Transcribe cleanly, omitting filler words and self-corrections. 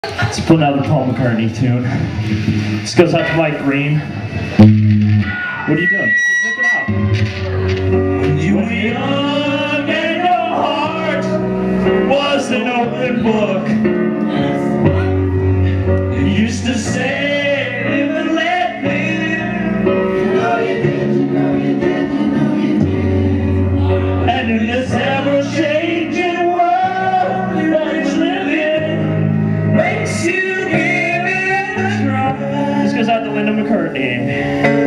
Let's put another Paul McCartney tune. This goes out to Mike Green. What are you doing? Look it up. When you were young and your heart was an open book, you used to say, live and let live. You know you did, you know you did, you know you did. And in this ever-changing world that it's living, makes you give it a try. This goes out to Linda McCartney.